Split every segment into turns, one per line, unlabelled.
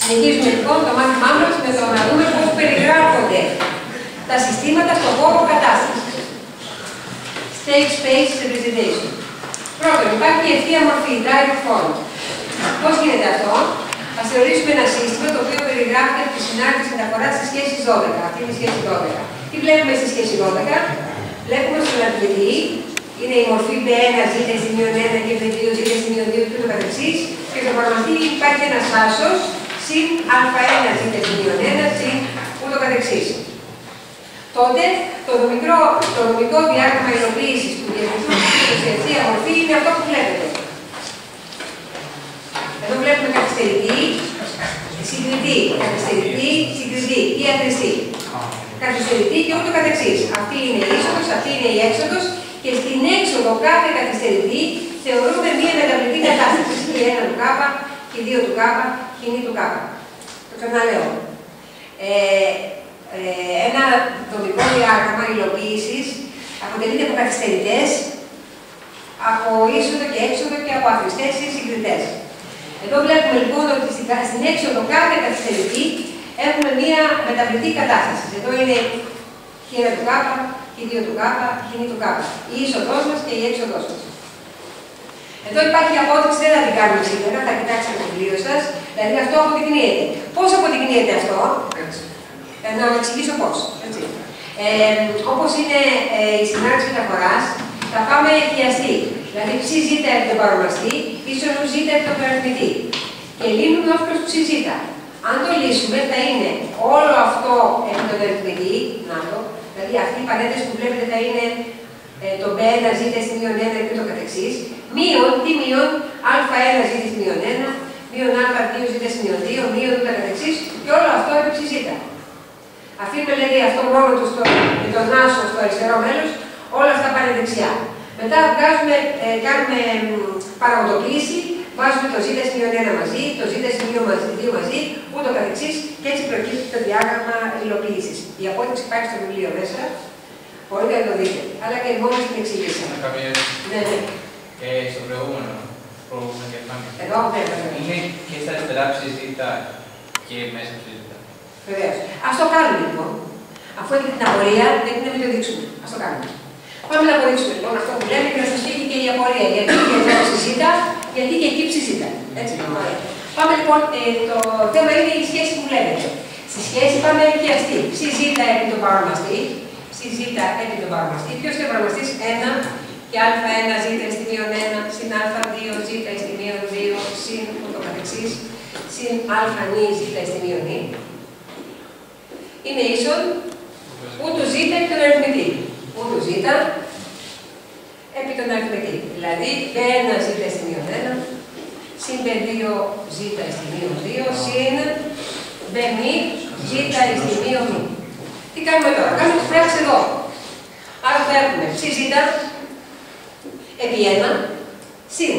Συνεχίζουμε λοιπόν το μάθημά μας με το να δούμε πώς περιγράφονται τα συστήματα στον χώρο κατάστασης. State Space Representation. Πρώτον, υπάρχει η ευθεία μορφή, direct form. Πώς γίνεται αυτό? Ας θεωρήσουμε ένα σύστημα το οποίο περιγράφεται από τη συνάρτηση μεταφορά στη σχέση 12. Αυτή είναι η σχέση 12. Τι βλέπουμε στη σχέση 12? Βλέπουμε στον αριθμητή, είναι η μορφή B1, Z στη μείον 1 και B2, Z στη μείον 2 και ούτω καθεξής. Και στο προγραμματή υπάρχει ένας άσος, συν α1, Z στη μείον 1, συν ούτω καθεξής. Τότε το δομικό διάγραμμα υλοποίησης του διαιτητού σε ευθεία μορφή είναι αυτό που βλέπετε. Εδώ βλέπουμε καθυστερητή, συγκριτή, καθυστερητή, συγκριτή ή αθροιστή. Καθυστερητή και ούτω καθεξής. Αυτή είναι η είσοδος, αυτή είναι η έξοδος και στην έξοδο κάθε καθυστερητή θεωρούμε μία μεταβλητή κατάσταση. Η 1 του K, η 2 του K, η νη του K. Το ξαναλέω. Ένα δομικό διάγραμμα υλοποίησης αποτελείται από καθυστερητές, από είσοδο και έξοδο και από αθροιστές ή συγκριτές. Εδώ βλέπουμε λοιπόν ότι στην έξοδο κάθε καθυστερητή έχουμε μία μεταβλητή κατάσταση. Εδώ είναι η 1 του K, η 2 του K, η νη του K. Η είσοδός μας και η έξοδός μας. Εδώ υπάρχει απόδειξη, δεν θα την κάνουμε σήμερα, θα κοιτάξετε το βιβλίο σας. Δηλαδή αυτό αποδεικνύεται. Πώς αποδεικνύεται αυτό? Να εξηγήσω πώς. Όπως είναι η συνάρτηση μεταφοράς, θα πάμε εικιαστή. Δηλαδή ψ ζήτα επί τον παροναστή, ίσονος ζήτα επί τον αριθμητή. Και λύνουμε ως προς ψ ζήτα. Αν το λύσουμε, θα είναι όλο αυτό επί τον αριθμητή, να το, δηλαδή αυτή η παρένθεση που βλέπετε θα είναι το B1 ζήτα στη μείον 1 και το καθεξής, μείον, τι μείον, α1 ζήτα στη μείον 1, μείον α2 ζήτα στη μείον 2, μείον το καθεξής και όλο αυτό επί ψ ζήτα. Αφήνουμε δηλαδή αυτό μόνο του με τον άσο στο αριστερό μέλος, όλα αυτά πάνε δεξιά. Μετά κάνουμε παραγωγοποίηση, βάζουμε το z στη μείον 1 μαζί, το z στη μείον 2 μαζί, ούτω καθεξής και έτσι προκύπτει το διάγραμμα υλοποίησης. Η απόδειξη υπάρχει στο βιβλίο μέσα, μπορείτε να το δείτε, αλλά και μόνο στην εξηγήσαμε. Ναι, ναι.
Στο προηγούμενο κεφάλαιο.
Εδώ, ναι,
είναι και στα αριστερά ψηφίτα και μέσα ψηφίτα.
Βεβαίως. Ας το κάνουμε λοιπόν. Αφού έχετε την απορία, πρέπει να μην το δείξουμε. Ας το κάνουμε. Πάμε να αποδείξουμε λοιπόν αυτό που λέμε και να σας φύγει και η απορία. Γιατί και εδώ ψηφίτα, γιατί και εκεί ψηφίτα. Έτσι λοιπόν. Πάμε λοιπόν, το θέμα είναι η σχέση που βλέπετε. Στη σχέση πάμε εικιαστή. Ψηφίτα επί τον παροναστή. Ψηφίτα επί τον παροναστή. Ποιος είναι ο παροναστής? 1 και α1 ζήτα στη μείον 1, συν α2 ζήτα στη μείον 2, συν ούτω καθεξής, συν α νη ζήτα στη μείον νη. Είναι ίσον ούτω ζήτα επί τον αριθμητή. Ούτω ζήτα επί τον αριθμητή. Δηλαδή, B1 ζήτα στη μείον 1, συν B2 ζήτα στη μείον 2, συν B μη ζήτα στη μείον μη. Τι κάνουμε τώρα? Κάνουμε τις πράξεις εδώ. Άρα θα έχουμε ψ ζήτα επί 1, συν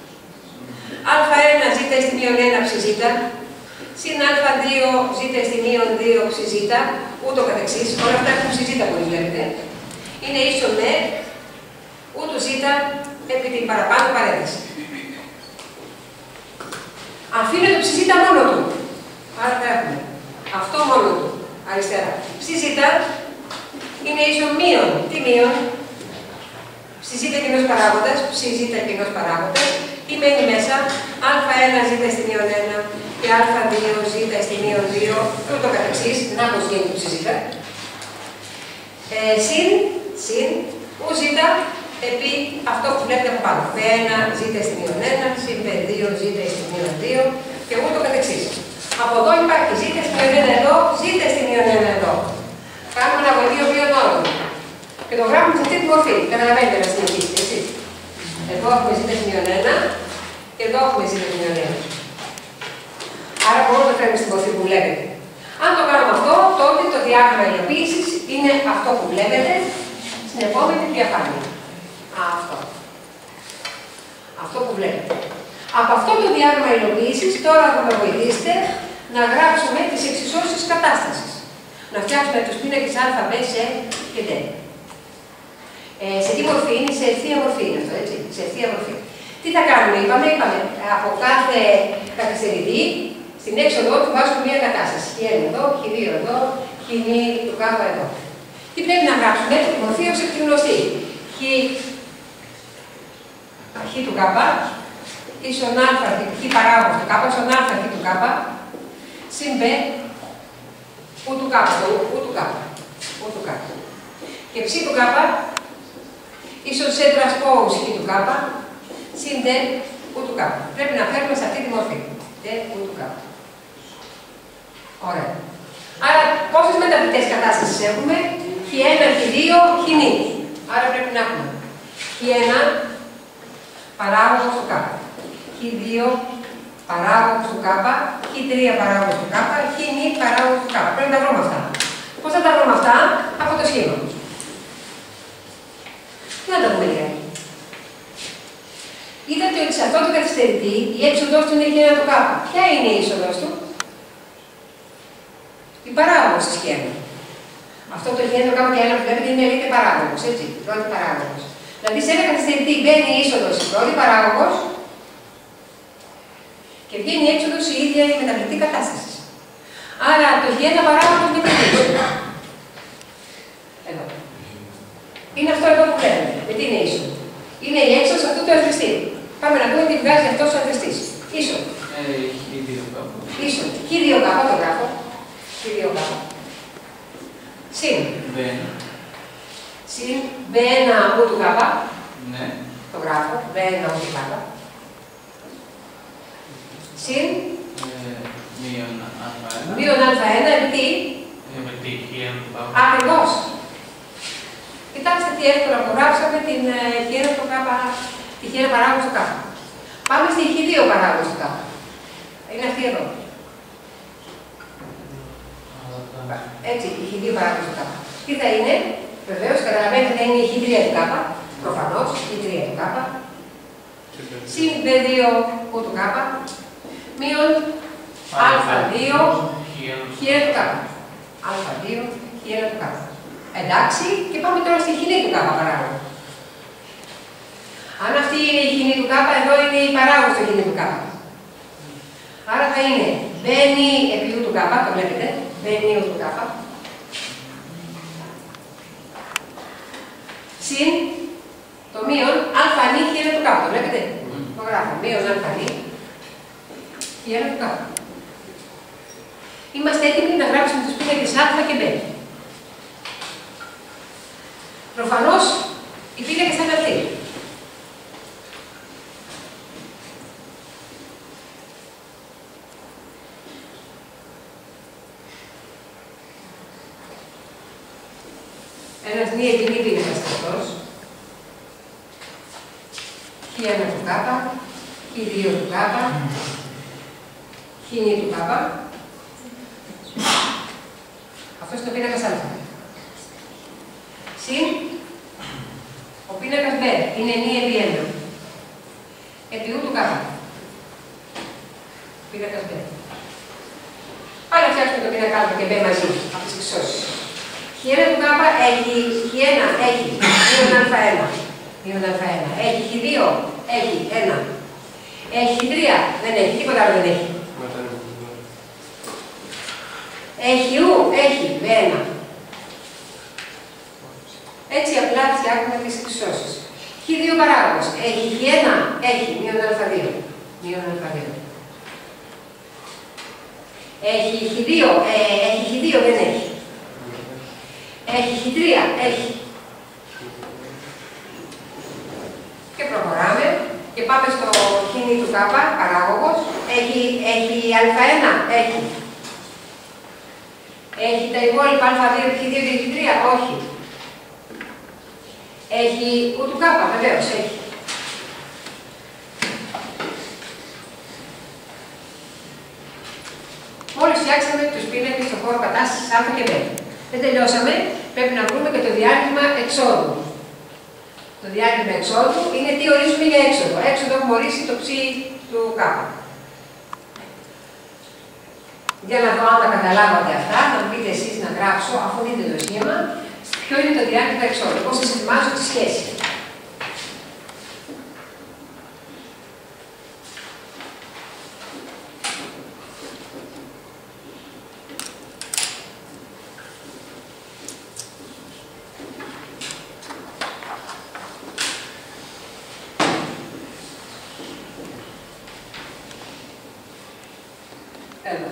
α1 ζήτα στη μείον 1 ψ ζήτα, συν α2 ζήτα στη μείον 2 ψ ζήτα, ούτω καθεξής. Όλα αυτά έχουν ψ ζήτα, όπως βλέπετε. Είναι ίσο με ούτω ζήτα επί την παραπάνω παρένθεση. Αφήνω το ψ ζήτα μόνο του. Άρα θα έχουμε αυτό μόνο του, αριστερά. Ψ ζήτα είναι ίσο μείον. Τι μείον? Ψ ζήτα κοινός παράγοντας, ψ ζήτα κοινός παράγοντας. Τι μένει μέσα? α1 ζήτα στη μείον 1 και α2 ζήτα στη μείον 2 και ούτω καθεξής. Να πως γίνει το ψ ζήτα. Συν ου ζήτα επί αυτό που βλέπετε από πάνω. B1 ζήτα στη μείον 1, συν B2 ζήτα στη μείον 2 και ούτω καθεξής. Από εδώ υπάρχει ζήτα στη μείον 1 εδώ, ζήτα στη μείον 1 εδώ. Κάνουμε ένα βοηθείο μείον όρων. Και το γράφουμε σε αυτή τη μορφή. Καταλαβαίνετε να συνεχίσετε, εσείς. Εδώ έχουμε ζήτα στη μείον 1 και εδώ έχουμε ζήτα στη μείον 1. Άρα μπορούμε να το φέρουμε στην μορφή που βλέπετε. Αν το κάνουμε αυτό, τότε το διάγραμμα υλοποίησης είναι αυτό που βλέπετε στην επόμενη διαφάνεια. Αυτό. Αυτό που βλέπετε. Από αυτό το διάγραμμα υλοποίησης τώρα θα με βοηθήσετε να γράψουμε τις εξισώσεις κατάστασης. Να φτιάξουμε τους πίνακες α, β, σ και δ. Σε τι μορφή είναι? Σε ευθεία μορφή είναι αυτό, έτσι. Σε ευθεία μορφή. Τι θα κάνουμε? Είπαμε από κάθε καθυστερητή Στην έξοδο του βάζουμε μία κατάσταση. Χ1 εδώ, Χ2 εδώ, Χ2 του κάπα εδώ. Τι πρέπει να γράψουμε, τη μορφή ως εκ τη γνωστή. Χ του κάπα, ίσον α, χ παράγωγος του κάπα, ίσον α, χ του κάπα, συν β, ου του κάπα, ου του κάπα. Και ψ του κάπα, ίσον σε τρασπόους χ του κάπα, συν δ, ου του κάπα. Πρέπει να φέρουμε σε αυτή τη μορφή. Δ, ου του κάπα. Ωραία. Άρα, πόσες μεταβλητές κατάστασεις έχουμε, Χ1, Χ2, Χ2. Άρα πρέπει να έχουμε Χ1 παράγωγος του κάπα, Χ2 παράγωγος του κάπα, Χ3 παράγωγος του κάπα, Χ2 παράγωγος του κάπα. Πρέπει να τα βρούμε αυτά. Πώς θα τα βρούμε αυτά, από το σχήμα. Τι να τα πούμε λίγα. Είδατε ότι σε αυτό το καθυστερητή η έξοδος του είναι Χ1 του κάπα. Ποια είναι η είσοδος του? Η παράγωγος της Χ1. Αυτό το Χ1 το κάπα και ένα βλέπετε είναι λέγεται παράγωγος, έτσι, πρώτη παράγωγος. Δηλαδή σε ένα καθυστερητή μπαίνει η είσοδος η πρώτη παράγωγος και βγαίνει η έξοδος η ίδια η μεταβλητή κατάσταση. Άρα το Χ1 παράγωγος με την είσοδο. Εδώ. Είναι αυτό εδώ που βλέπετε. Με τι είναι είσοδο? Είναι η έξοδος αυτού του αθροιστή. Πάμε να δούμε τι βγάζει αυτός ο αθροιστής. Είσοδο. Είσοδο. Χ2 κάπα το γράφω. Χ2 κάπα. Συν. Συν B1 ου του κάπα.
Ναι.
Το γράφω. B1 ου του κάπα. Συν. Μείον α1 επί τι? Ακριβώς. Κοιτάξτε τι εύκολα που γράψαμε την Χ1 παράγωγος του κάπα. Πάμε στη Χ2 παράγωγος του κάπα. Είναι αυτή εδώ. Έτσι, η Χ2 παράγωγος του κάπα. Τι θα είναι? Βεβαίως, καταλαβαίνετε θα είναι η Χ3 του κάπα. Προφανώς, Χ3 του κάπα. Συν B2 ου του κάπα. Μείον α2 Χ1 του κάπα. Α2 Χ1 του κάπα. Εντάξει, και πάμε τώρα στη Χ2 του κάπα παράγωγο. Αν αυτή είναι η Χ2 του κάπα, εδώ είναι η παράγωγος του Χ2 του κάπα. Άρα θα είναι μπαίνει επί ου του κάπα, το βλέπετε. Μπαίνει ου του κάπα. Συν το μείον α νη Χ1 του κάπα, το βλέπετε. Το γράφω. Μείον α νη Χ1 του κάπα. Είμαστε έτοιμοι να γράψουμε τους πίνακες α και β. Προφανώς, οι πίνακες θα είναι αυτοί. Ένας μία κοινή πίνακας αυτός. Χ1 του κάπα, Χ2 του κάπα, Χ2 του κάπα. Αυτός είναι ο πίνακας α. Συν, ο πίνακας β είναι νη επί 1. Επί ου του κάπα. Πίνακας β. Πάλι φτιάξουμε το πίνακα α και β μαζί, από τις εξώσεις. Χ1 του κάπα έχει, Χ1 έχει, μείον α1. Μείον α1. Έχει Χ2, έχει 1. Έχει Χ3, δεν έχει, τίποτα άλλο δεν έχει. Έχει ου, έχει β1. Έτσι απλά φτιάχνουμε τις εξισώσεις. Χ2 παράγωγος. Έχει Χ1, έχει μείον α2. Μείον α2. Έχει Χ2, έχει Χ2, δεν έχει. Έχει Χ3, έχει. Και προχωράμε και πάμε στο Χ2 του κάπα, παράγωγος. Έχει α1, έχει. Έχει τα υπόλοιπα α2, Χ2 και Χ3, όχι. Έχει ου του κάπα, βεβαίως, έχει. Μόλις φτιάξαμε τους πίνακες στον χώρο κατάστασης α και β. Δεν τελειώσαμε, πρέπει να βρούμε και το διάρρημα εξόδου. Το διάρρημα εξόδου είναι τι ορίζουμε για έξοδο. Έξοδο έχουμε ορίσει το ψ του κάπα. Για να δω αν τα καταλάβατε αυτά, να μου πείτε εσείς να γράψω, αφού δείτε το σχήμα, ποιο είναι το διάρρημα εξόδου. Πώς σας ετοιμάζω τη σχέση. Εδώ.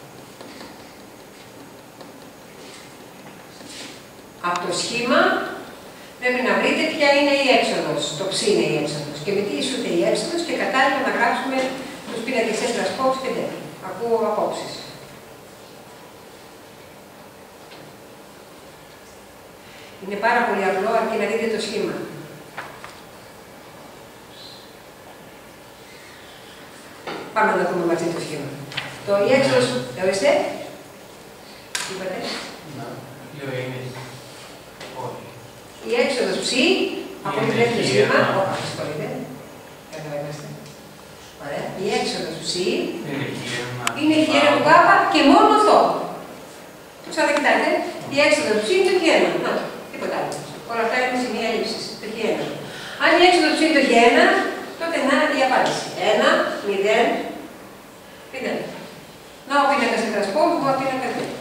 Από το σχήμα πρέπει να βρείτε ποια είναι η έξοδος. Το ψ είναι η έξοδος. Και με τι ισούται η έξοδος και κατάλληλα να γράψουμε τους πίνακες έστρας και τέτοια. Ακούω απόψεις. Είναι πάρα πολύ απλό αρκεί να δείτε το σχήμα. Πάμε να δούμε μαζί το σχήμα. Η έξοδος, ορίστε. Τι είπατε? Η έξοδος ψ, από ό,τι βλέπει το σχήμα, ωραία. Η έξοδος ψ είναι η χ1 του κ και μόνο αυτό. Το ξανακοιτάτε. Η έξοδος ψ είναι το χ1. Να, τίποτα άλλο. Όλα αυτά είναι σημεία λήψης. Το χ1. Αν η έξοδος ψ είναι το χ1, τότε να η απάντηση. 1, 0, 0. Να ο πίνακας τετρασπόλου, ο πίνακας 2.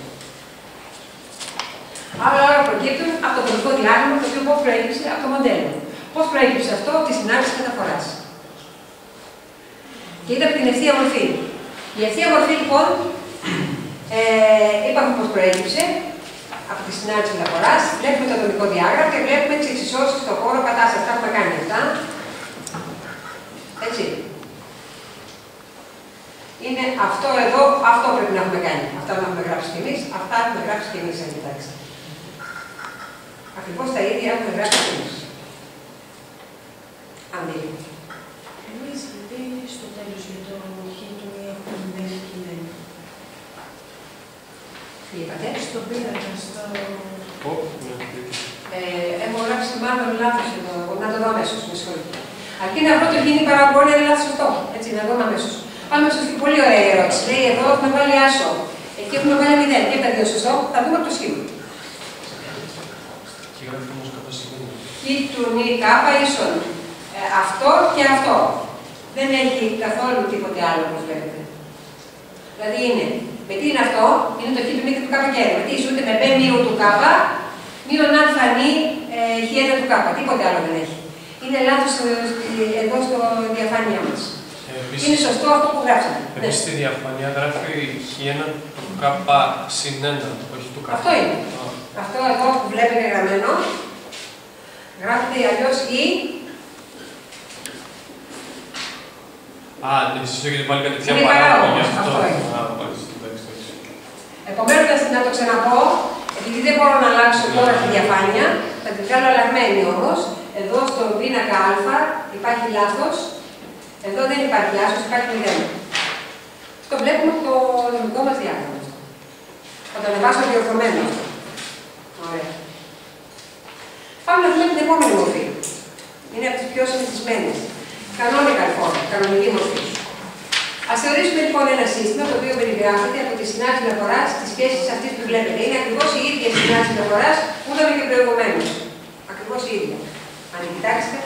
Άλλα όλα προκύπτουν από το τομικό διάγραμμα, το οποίο πώς προέκυψε από το μοντέλο. Πώς προέκυψε αυτό από τη συνάρτηση μεταφοράς. Και είδαμε την ευθεία μορφή. Η ευθεία μορφή λοιπόν, είπαμε πώς προέκυψε από τη συνάρτηση μεταφοράς. Βλέπουμε το τομικό διάγραμμα και βλέπουμε τις εξισώσεις στον χώρο κατάσταση. Τα έχουμε κάνει αυτά. Έτσι. Είναι αυτό εδώ, αυτό πρέπει να έχουμε κάνει. Αυτά να έχουμε γράψει κι εμείς, αυτά έχουμε γράψει κι εμείς, αν κοιτάξετε. Ακριβώς τα ίδια έχουμε γράψει κι εμείς. Αν δείτε.
Εμείς γιατί στο τέλος για το χ του έχουμε μηδέν κειμένο.
Τι είπατε?
Στο πίνακα, στο...
Έχω γράψει μάλλον λάθος εδώ, να το δω αμέσως, με συγχωρείτε. Αρκεί να βρω το γίνει παραγωγό, είναι λάθος αυτό. Έτσι, να δω αμέσως. Πάμε στο πολύ ωραία ερώτηση. Λέει εδώ έχουμε βάλει άσο. Εκεί έχουμε βάλει 0. Και τα δύο σωστό. Θα δούμε από το σχήμα.
Και γράφει όμως κατά σημείο.
Χ του νι κάπα ίσον. Αυτό και αυτό. Δεν έχει καθόλου τίποτε άλλο, όπως βλέπετε. Δηλαδή είναι, με τι είναι αυτό, είναι το χ του νι και του κάπα και με τι ισούται με π μείου του κάπα, μείον α νι χ1 του κάπα. Τίποτε άλλο δεν έχει. Είναι λάθος εδώ στο διαφάνειά μας. Είναι σωστό αυτό που γράψαμε.
Επίσης στη διαφάνεια γράφει χ1 του κ συν 1, όχι του κ.
Αυτό είναι. Αυτό εδώ που βλέπετε γραμμένο, γράφεται αλλιώς ή.
Α, ναι, εσείς έχετε πάλι κάτι τέτοια
Είναι
παράδειγμα γι'
αυτό.
αυτό.
Είναι.
Α, μάλιστα, εντάξει.
Επομένως, να το ξαναπώ, επειδή δεν μπορώ να αλλάξω τώρα τη διαφάνεια, θα την κάνω αλλαγμένη όμως. Εδώ στο πίνακα α υπάρχει λάθος. Εδώ δεν υπάρχει άσος, υπάρχει 0. Το βλέπουμε από το δομικό μας διάγραμμα. Θα το ανεβάσω διορθωμένο αυτό. Ωραία. Πάμε να δούμε την επόμενη μορφή. Είναι από τις πιο συνηθισμένες. Κανόνικα λοιπόν, κανονική μορφή. Ας θεωρήσουμε λοιπόν ένα σύστημα το οποίο περιγράφεται από τη συνάρτηση μεταφοράς στις σχέσεις αυτής που βλέπετε. Είναι ακριβώς η ίδια συνάρτηση μεταφοράς που είδαμε και προηγουμένως. Ακριβώς η ίδια. Αν κοιτάξετε.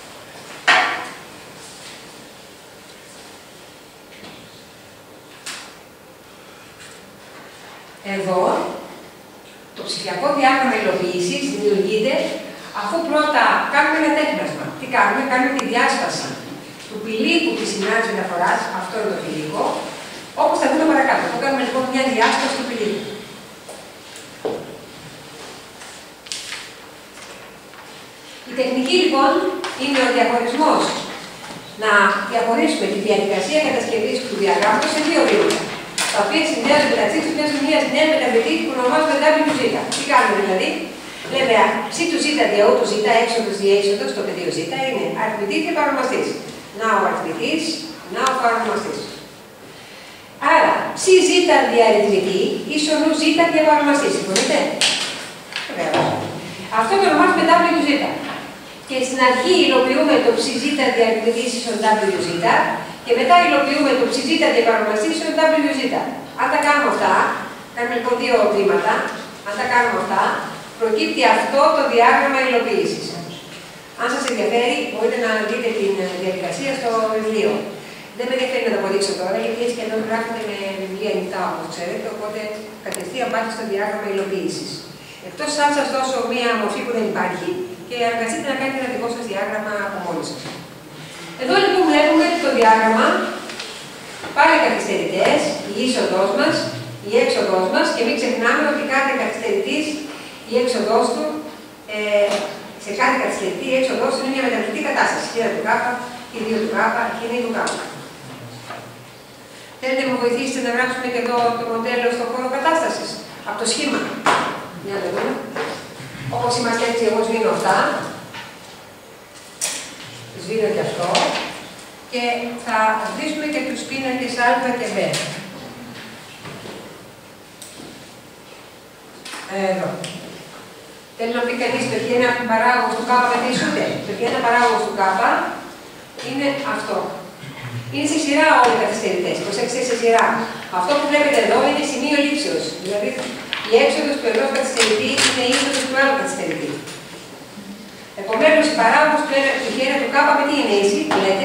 Εδώ, το ψηφιακό διάγραμμα υλοποίησης δημιουργείται αφού πρώτα κάνουμε ένα τέχνασμα. Τι κάνουμε? Κάνουμε τη διάσπαση του πηλίκου της συνάρτησης μεταφοράς, αυτό είναι το πηλίκο, όπως θα δούμε παρακάτω. Θα κάνουμε λοιπόν μια διάσπαση του πηλίκου. Η τεχνική λοιπόν είναι ο διαχωρισμός. Να διαχωρίσουμε τη διαδικασία κατασκευής του διαγράμματος σε δύο βήματα, τα οποία συνδέονται μεταξύ τους μέσω μιας νέας μεταβλητής που ονομάζουμε WZ. Τι κάνουμε δηλαδή? Λέμε ψ του Z δια U του Z, έξοδος διέξοδος, το πεδίο Z είναι αριθμητή και παρονομαστής. Να ο αριθμητής, να ο παρονομαστής. Άρα, ψ Z δια αριθμητή, ίσον U Z δια παρονομαστή. Συμφωνείτε? Βεβαίως. Αυτό το ονομάζουμε WZ. Και στην αρχή υλοποιούμε το ψ Z δια αριθμητή ίσον WZ. Και μετά υλοποιούμε το ψ Z δια παρονομαστή ίσον WZ. Αν τα κάνουμε αυτά, κάνουμε λοιπόν δύο βήματα, αν τα κάνουμε αυτά, προκύπτει αυτό το διάγραμμα υλοποίησης. Αν σας ενδιαφέρει, μπορείτε να δείτε την διαδικασία στο βιβλίο. Δεν με ενδιαφέρει να το αποδείξω τώρα, γιατί έτσι και εδώ γράφεται με βιβλία ανοιχτά, όπως ξέρετε, οπότε κατευθείαν πάτε στο διάγραμμα υλοποίησης. Εκτός αν σας δώσω μία μορφή που δεν υπάρχει και αναγκαστείτε να κάνετε ένα δικό σας διάγραμμα από μόνοι σας. Εδώ λοιπόν βλέπουμε το διάγραμμα, πάλι καθυστερητές, η είσοδος μας, η έξοδος μας και μην ξεχνάμε ότι κάθε καθυστερητής, η έξοδος του, σε κάθε καθυστερητή, η έξοδος του είναι μια μεταβλητή κατάσταση. Χ του Κ, Χ2 του Κ, Χ του Κ. Θέλετε να μου βοηθήσετε να γράψουμε και εδώ το μοντέλο στον χώρο κατάστασης, από το σχήμα. Για να δούμε. Όπως είμαστε έτσι, εγώ σβήνω αυτά. Σβήνω και αυτό. Και θα σβήσουμε και τους πίνακες Α και Β. Εδώ. Θέλει να πει κανείς το χ1 παράγωγος του Κ μετρήσονται. Το χ1 παράγωγος του Κ είναι αυτό. Είναι σε σειρά όλοι οι καθυστερητές. Προσέξτε σε σειρά. Αυτό που βλέπετε εδώ είναι σημείο λήψεως. Δηλαδή η έξοδος του ενός καθυστερητή είναι η είσοδος του άλλου καθυστερητή. Επομένως, η παράγωγος του χ1 του Κ με τι είναι ίση, λέτε.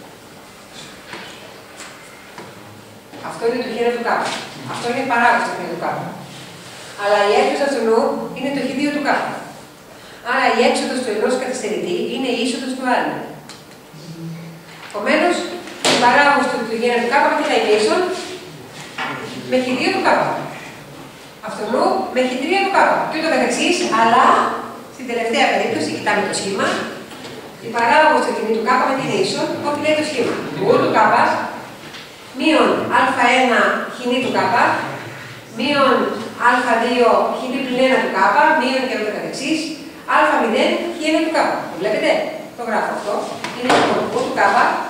Αυτό είναι το χ1 του Κ. Αυτό είναι η παράγωγος του χ1 του Κ. Αλλά η έξοδος αυτού είναι το χ2 του Κ. Άρα η έξοδος του ενός καθυστερητή είναι η είσοδος του άλλου. Επομένως, η παράγωγος του χ1 του Κ με τι θα είναι ίσον, με χ2 του Κ. Αυτού με χ3 του Κ. Και ούτω καθεξής, αλλά στην τελευταία περίπτωση, κοιτάμε το σχήμα, η παράγωγος του χ του Κ με τι είναι ίσον, ό,τι λέει το σχήμα. Του ου του Κ μείον α1 χ του Κ, μείον α2 χ πλην 1 του Κ, μείον και ούτω καθεξής, α0 χ1 του Κ. Το βλέπετε, το γράφω αυτό. Είναι το ου του Κ.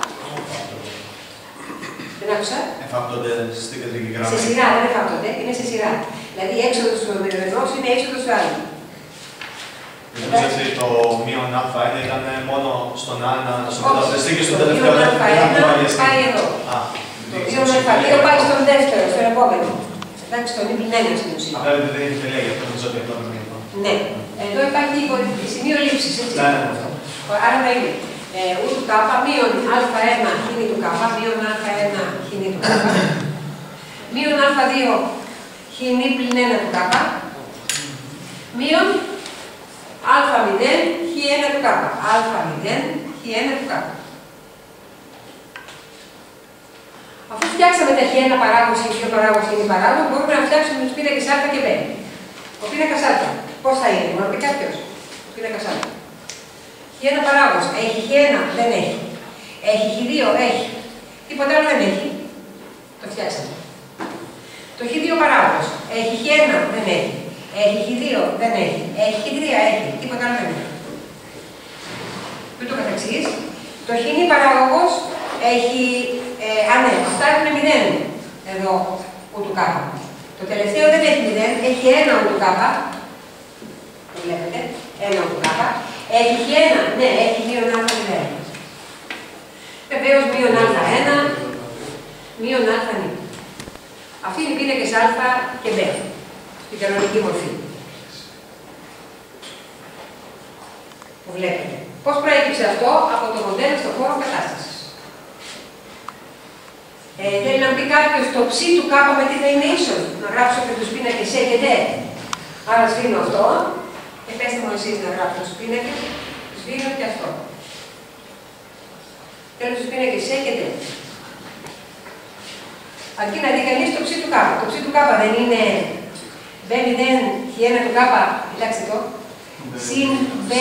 Δεν άκουσα.
Εφάπτονται στην κεντρική γραμμή.
Σε σειρά, δεν εφάπτονται, είναι σε σειρά. Δηλαδή η έξοδος του ενός είναι η έξοδος του άλλου.
Νομίζω ότι το μείον α1 ήταν μόνο στον ένα στο μεταφραστή και στον τελευταίο δεν
πάει εδώ. Το μείον α2 πάει στον δεύτερο, στον επόμενο. Εντάξει, τον ύπλην 1 στην ουσία.
Απλά δεν είναι τελεία, γι' αυτό νομίζω ότι αυτό είναι εδώ.
Ναι. Εδώ υπάρχει σημείο λήψης, έτσι. Άρα θα είναι ου του Κ μείον α1 χ του Κ, μείον α1 χ του Κ, μείον α2 χ πλην 1 του Κ, μείον α0 χ1 του Κ, α0 χ1 του Κ. Αφού φτιάξαμε τα χ1 παράγωγος και χ2 παράγωγος και χ παράγωγος, μπορούμε να φτιάξουμε τους πίνακες α και β. Ο πίνακας α, πώς θα είναι, μπορεί να πει κάποιος. Ο πίνακας α. Χ1 παράγωγος, έχει χ1, δεν έχει. Έχει χ2, έχει. Τίποτα άλλο δεν έχει. Το φτιάξαμε. Το χ2 παράγωγος, έχει χ1, δεν έχει. Έχει χ2, δεν έχει. Έχει χ3, έχει. Τίποτα άλλο δεν έχει. Ούτω καθεξής. Το χ παράγωγος έχει. Ναι, αυτά έχουν 0 εδώ ου του Κ. Το τελευταίο δεν έχει 0, έχει 1 ου του Κ. Το βλέπετε, 1 ου του Κ. Έχει χ1, ναι, έχει μείον α0. Βεβαίως μείον α1, μείον α0. Αυτή είναι οι πίνακες α και β, στην κανονική μορφή. Που βλέπετε. Πώς προέκυψε αυτό από το μοντέλο στον χώρο κατάστασης. Θέλει να πει κάποιος το ψ του Κ με τι θα είναι ίσον. Να γράψω και τους πίνακες σε και δε. Άρα σβήνω αυτό. Και πέστε μου εσείς να γράψω τους πίνακες. Σβήνω και αυτό. Θέλω τους πίνακες σε και δε. Αρκεί να δει κανείς το ψ του Κ. Το ψ του Κ δεν είναι B0 χ1 του Κ. Κοιτάξτε το. Συν B.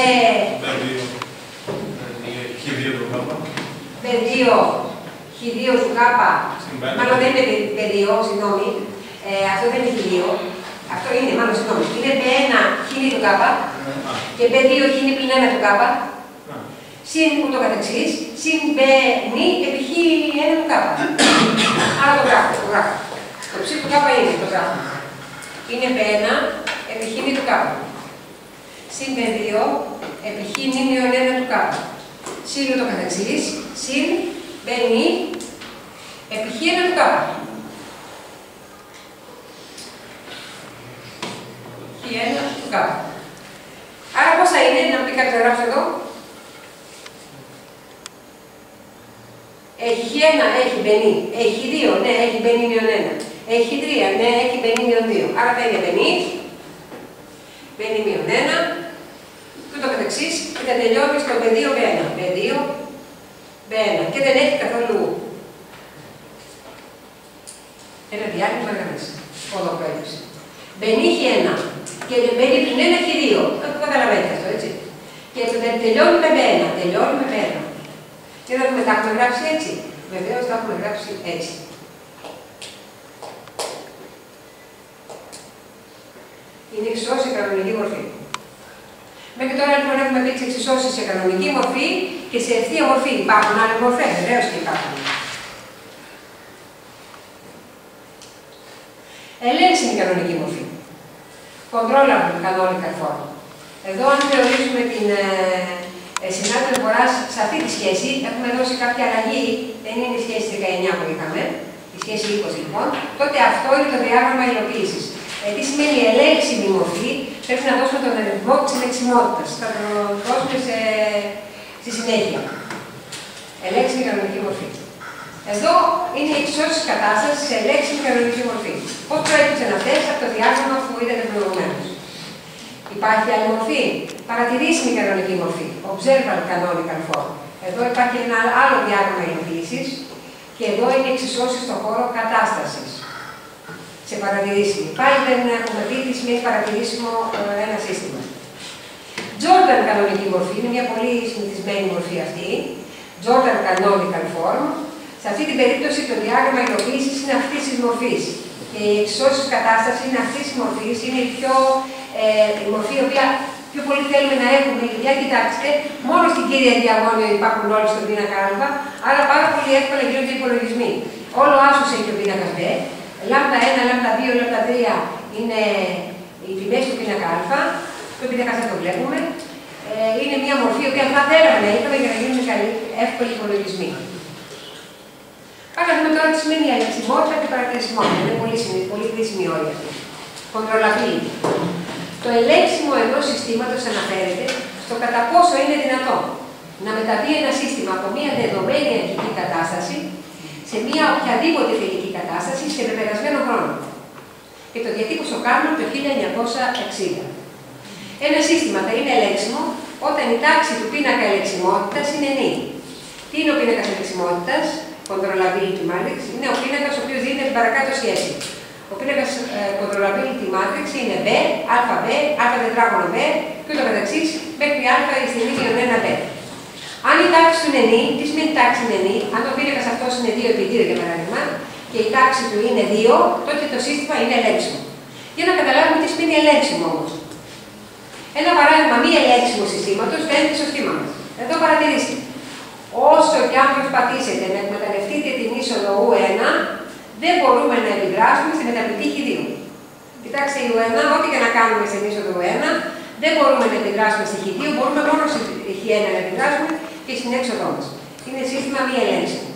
χ2 του Κ.
B2 χ2 του Κ. Μάλλον δεν είναι B2, συγγνώμη. Αυτό δεν είναι χ2. Αυτό είναι, μάλλον συγγνώμη. Είναι B1 χ του Κ. Και B2 χ πλην 1 του Κ. Συν ούτω καθεξής. Συν B νη επί χ1 του Κ. Άρα το γράφω. Το ψ του Κ είναι το γράφω. Είναι B1 επί χ του Κ. Συν B2 επί χ μείον 1 του Κ. Συν ούτω καθεξής. Συν B νη επί χ1 του Κ. χ1 του Κ. Άρα πώς θα είναι, να πει κάτι να γράψω εδώ. Έχει χ1, έχει μπενή. Έχει 2, ναι, έχει μπενή μείον 1. Έχει 3, ναι, έχει μπενή μείον 2. Άρα θα είναι μπενή. Μπενή μείον 1. Και ούτω καθεξής. Και θα τελειώνει στο B2, B1. B2, B1. Και δεν έχει καθόλου. Ένα διάγραμμα γραμμής. Εδώ προέκυψε. Μπαίνει έχει 1. Και μπαίνει πριν 1 έχει 2. Το καταλαβαίνετε αυτό, έτσι. Και τελειώνει με 1. Τελειώνει με 1. Και να δούμε, τα έχουμε γράψει έτσι. Βεβαίως τα έχουμε γράψει έτσι. Είναι εξισώσεις σε κανονική μορφή. Μέχρι τώρα λοιπόν έχουμε δείξει εξισώσεις σε κανονική μορφή και σε ευθεία μορφή. Υπάρχουν άλλες μορφές, βεβαίως και υπάρχουν. Ελέγξιμη κανονική μορφή. Controllable canonical form. Εδώ, αν θεωρήσουμε την συνάρτηση αναφοράς σε αυτή τη σχέση, έχουμε δώσει κάποια αλλαγή. Δεν είναι η σχέση 19 που είχαμε, η σχέση 20 λοιπόν. Τότε αυτό είναι το διάγραμμα υλοποίησης. Τι σημαίνει ελέγξιμη μορφή, πρέπει να δώσουμε τον αριθμό της ελεξιμότητας. Θα το δώσουμε στη συνέχεια. Ελέγξιμη κανονική μορφή. Εδώ είναι η εξισώσεις κατάστασης σε ελέγξιμη κανονική μορφή. Πώς προέκυψαν αυτές από το διάγραμμα που είδατε προηγουμένως. Υπάρχει άλλη μορφή. Παρατηρήσιμη κανονική μορφή. Observable canonical form. Εδώ υπάρχει ένα άλλο διάγραμμα υλοποίησης και εδώ είναι εξισώσεις στον χώρο κατάστασης. Σε παρατηρήσιμη. Πάλι δεν έχουμε δει τι σημαίνει παρατηρήσιμο ένα σύστημα. Jordan κανονική μορφή είναι μια πολύ συνηθισμένη μορφή αυτή. Jordan canonical form. Σε αυτή την περίπτωση το διάγραμμα υλοποίησης είναι αυτής της μορφής. Και η εξισώσεις κατάσταση είναι αυτής της μορφής. Είναι η μορφή η οποία πιο πολύ θέλουμε να έχουμε. Για κοιτάξτε, μόνο στην κύρια διαγώνια υπάρχουν όλοι στον πίνακα Α, άρα πάρα πολύ εύκολα γίνονται οι υπολογισμοί. Όλο άσος έχει ο πίνακας Β. Λάμδα 1, λάμδα 2, λάμδα 3 είναι οι τιμές του πίνακα Α. Το πίνακα δεν το βλέπουμε. Είναι μια μορφή η οποία θα θέλαμε να είχαμε για να γίνουν εύκολοι υπολογισμοί. Πάμε να δούμε τώρα τι σημαίνει η ελεξιμότητα και η παρατηρησιμότητα. Είναι πολύ κρίσιμη όλη αυτή. Controllability. Το ελέγξιμο ενός συστήματος αναφέρεται στο κατά πόσο είναι δυνατό να μεταβεί ένα σύστημα από μια δεδομένη αρχική κατάσταση σε μια οποιαδήποτε τελική κατάσταση σε πεπερασμένο χρόνο. Και το διατύπωσε ο Κάρνον το 1960. Ένα σύστημα θα είναι ελέγξιμο όταν η τάξη του πίνακα ελεξιμότητας είναι νη. Τι είναι ο πίνακας ελεξιμότητας? Controllability matrix είναι ο πίνακας ο οποίος δίνει την παρακάτω σχέση. Ο πίνακας controllability matrix είναι B, ΑΒ, α τετράγωνο B και ούτω καθεξής μέχρι α στην ίδια 1B. Αν η τάξη του είναι νη, τι σημαίνει τάξη είναι νη? Αν ο πίνακας αυτός είναι 2x2 για παράδειγμα και η τάξη του είναι 2, τότε το σύστημα είναι ελέγξιμο. Για να καταλάβουμε τι σημαίνει ελέγξιμο όμως. Ένα παράδειγμα μη ελέγξιμου συστήματος φαίνεται στο σχήμα μας. Εδώ παρατηρήστε. Όσο και αν προσπαθήσετε να εκμεταλλευτείτε την είσοδο U1, δεν μπορούμε να επιδράσουμε στη μεταπληκτή χ2. Κοιτάξτε, η U1, ό,τι και να κάνουμε στην είσοδο U1, δεν μπορούμε να επιδράσουμε στη χ2, μπορούμε μόνο στη χ1 να επιδράσουμε και στην έξοδό μας. Είναι σύστημα μη ελέγξιμο.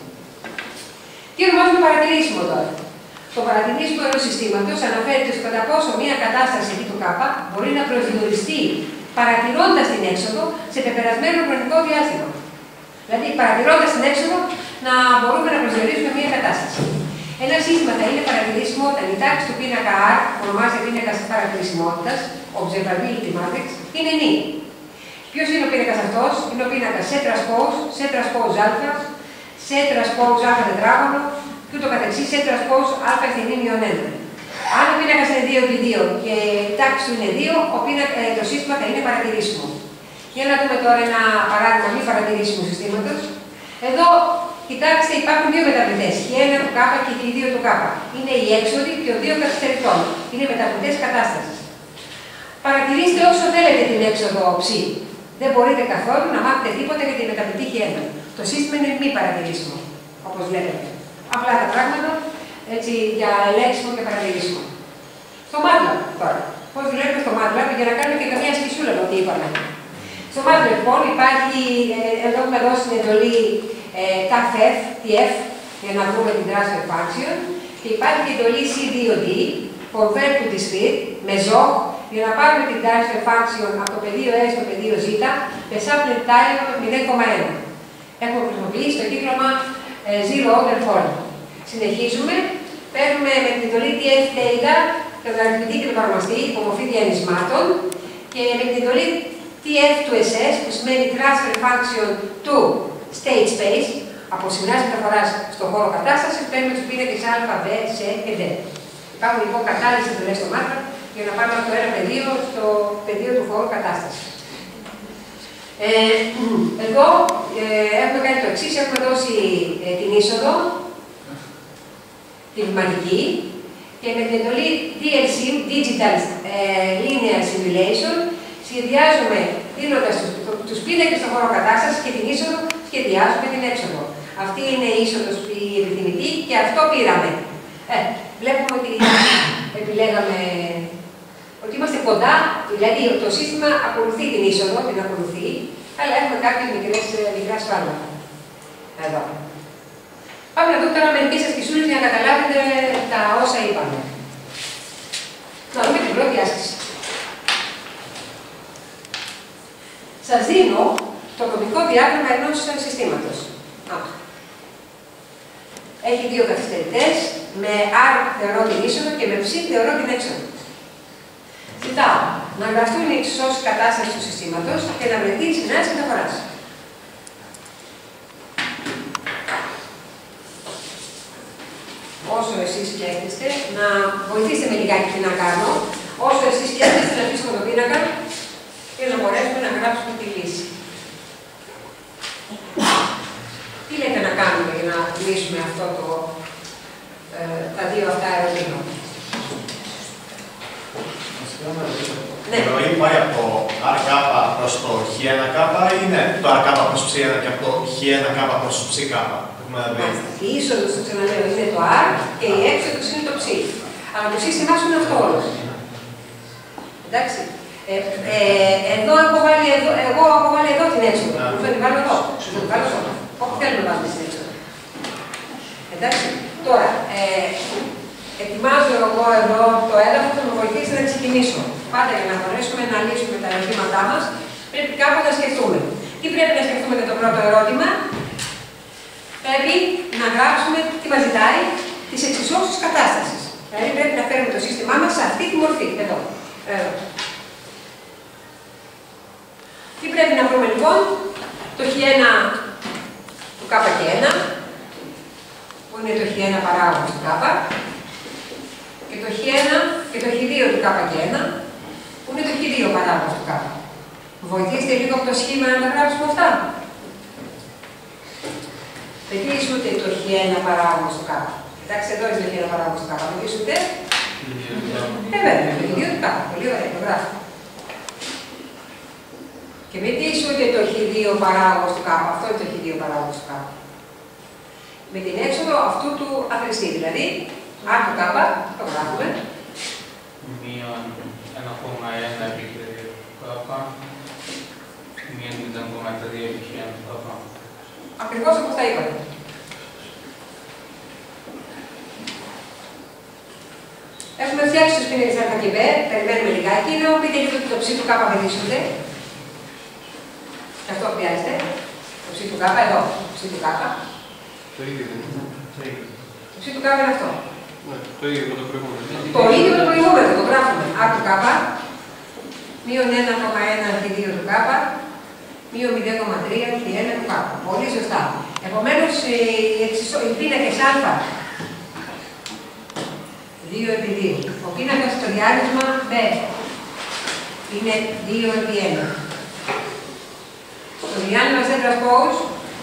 Τι ονομάζουμε παρατηρήσιμο τώρα? Το παρατηρήσιμο ενός συστήματος αναφέρεται στο κατά πόσο μια κατάσταση χ του K μπορεί να προσδιοριστεί παρατηρώντας την έξοδο σε πεπερασμένο χρονικό διάστημα. Δηλαδή, παρατηρώντας την έξοδο, να μπορούμε να προσδιορίσουμε μια κατάσταση. Ένα σύστημα θα είναι παρατηρήσιμο όταν η τάξη του πίνακα R, που ονομάζεται πίνακας παρατηρησιμότητας, observability matrix, είναι νη. Ποιος είναι ο πίνακας αυτός? Είναι ο πίνακας σε transpose α, σε transpose α τετράγωνο και ούτω καθεξής, σε transpose α στην ήμιον 1. Αν ο πίνακας είναι 2x2 και η τάξη του είναι 2, το σύστημα θα είναι παρατηρήσιμο. Για να δούμε τώρα ένα παράδειγμα μη παρατηρήσιμου συστήματος. Εδώ, κοιτάξτε, υπάρχουν δύο μεταβλητές, χ1 του K και χ2 του K. Είναι οι έξοδοι και ο δύο καθυστερητών. Είναι μεταβλητές κατάστασης. Παρατηρήστε όσο θέλετε την έξοδο ψ. Δεν μπορείτε καθόλου να μάθετε τίποτα για τη μεταβλητή χ1. Το σύστημα είναι μη παρατηρήσιμο, όπως βλέπετε. Απλά τα πράγματα έτσι, για ελέγξιμο και παρατηρήσιμο. Στο MATLAB τώρα. Πώς δουλεύουμε στο MATLAB για να κάνουμε και καμία σκησούλα από ό,τι είπαμε. Στο MATLAB λοιπόν υπάρχει, εδώ έχουμε δώσει την εντολή TF, για να βρούμε την transfer function και υπάρχει η εντολή C2D, convert to discrete, με ZOG, για να πάρουμε την transfer function από το πεδίο S στο πεδίο Z, με sampling time 0,1. Έχουμε χρησιμοποιήσει το κύκλωμα Zero Order Form. Συνεχίζουμε, παίρνουμε με την εντολή TF data, τον αριθμητή και τον παρομαστή, υπομορφή διανυσμάτων, και με την εντολή TF του SS, που σημαίνει transfer function to state space, Από σημερινάς μεταφοράς στον χώρο κατάστασης παίρνουμε τους πίνακες α, β, σ και δ. Υπάρχουν λοιπόν κατάλληλες εντολές στο μάθημα για να πάμε από το ένα πεδίο στο πεδίο του χώρου κατάστασης. Εδώ έχουμε κάνει το εξής, έχουμε δώσει την είσοδο, την βηματική, και με την εντολή DLC, Digital Linear Simulation, σχεδιάζουμε, δίνοντας τους πίνακες στον χώρο κατάστασης και την είσοδο, σχεδιάζουμε την έξοδο. Αυτή είναι η είσοδος η επιθυμητή και αυτό πήραμε. Βλέπουμε ότι επιλέγαμε ότι είμαστε κοντά, δηλαδή το σύστημα ακολουθεί την είσοδο, την ακολουθεί, αλλά έχουμε κάποιες μικρά σφάλματα. Εδώ. Πάμε να δούμε τώρα μερικές ασκησούλες για να καταλάβετε τα όσα είπαμε. Να δούμε την πρώτη άσκηση. Σας δίνω το κωδικό διάγραμμα ενός συστήματος. Έχει δύο καθυστερητές, με R θεωρώ την είσοδο και με ψ θεωρώ την έξοδο. Ζητάω να γραφτούν οι εξισώσεις κατάστασης του συστήματος και να βρεθεί η συνάντηση μεταφοράς. Όσο εσείς σκέφτεστε, να βοηθήσετε με λιγάκι τι να κάνω, όσο εσείς σκέφτεστε να αφήσουμε τον πίνακα και να μπορέσουμε να γράψουμε τη λύση. Τι λέτε να κάνουμε για να λύσουμε αυτό τα δύο αυτά ερωτήματα.
Ναι. Η ροή πάει από το RK προς το Χ1K ή είναι το RK προς ψ1 και από το Χ1K προς ψK.
Η είσοδος, το ξαναλέω, είναι το R και η έξοδος είναι το ψ. Αλλά το σύστημά σου είναι αυτό όλο. Εντάξει. Εδώ έχω βάλει εδώ την έξοδο. Θα την βάλω εδώ. Θα την βάλω εδώ. Όπου θέλουμε να βάλουμε στην έξοδο. Εντάξει. Τώρα, ετοιμάζω εγώ εδώ το έδαφο που θα με βοηθήσει να ξεκινήσω. Πάντα για να μπορέσουμε να λύσουμε τα ερωτήματά μας, πρέπει κάπου να σκεφτούμε. Τι πρέπει να σκεφτούμε για το πρώτο ερώτημα? Πρέπει να γράψουμε τι μας ζητάει, τις εξισώσεις κατάστασης. Δηλαδή πρέπει να φέρουμε το σύστημά μας σε αυτή τη μορφή. Εδώ. Τι πρέπει να βρούμε λοιπόν? Το Χ1 του K και 1, που είναι το Χ1 παράγωγος του K, και το Χ1 και το Χ2 του K και 1, που είναι το Χ2 παράγωγος του K. Βοηθήστε λίγο από το σχήμα να τα γράψουμε αυτά. Πετύσσονται το Χ1 παράγωγος του K. Κοιτάξτε, εδώ είναι το Χ1 παράγωγος του K. Πετύσσονται. Βέβαια, το Χ2 του K. Πολύ ωραία, το γράφω. Και πετύσσονται το Χ2 παράγωγος του K. Αυτό είναι το Χ2 παράγωγος του K. Με την έξοδο αυτού του αθρηστή, δηλαδή, R του K, το γράφουμε.
Μείον 1,1 επί K, μείον 0,3 επί K.
Ακριβώς όπως τα είπατε. Έχουμε φτιάξει τους πίνακες Α και Β, περιμένουμε λιγάκι, να μου πείτε λίγο ότι το ψ του K πετύσσονται. Και αυτό χρειάζεται. Το ψ του K, εδώ, το ψ του K.
Το ίδιο δεν είναι.
Το ψ του K είναι αυτό.
Ναι, το ίδιο με το προηγούμενο.
Το ίδιο με το προηγούμενο, το γράφουμε. R του K, μείον 1,1 Χ2 του K, μείον 0,3 Χ1 του K. Πολύ σωστά. Επομένως, οι πίνακες Α, 2 επί 2. Ο πίνακας στο διάρρησμα Β είναι 2 επί 1. Το διάνυμα σέντρας πώς,